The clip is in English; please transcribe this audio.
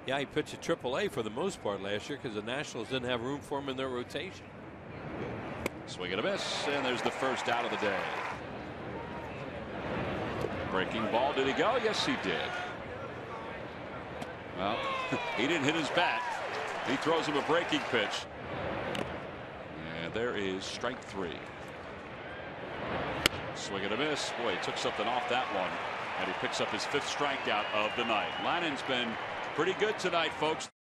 Yeah, he pitched at AAA for the most part last year because the Nationals didn't have room for him in their rotation. Swing and a miss, and there's the first out of the day. Breaking ball, did he go? Yes, he did. Well, he didn't hit his bat. He throws him a breaking pitch. And there is strike three. Swing and a miss. Boy, he took something off that one. And he picks up his 5th strikeout of the night. Lannan's been pretty good tonight, folks.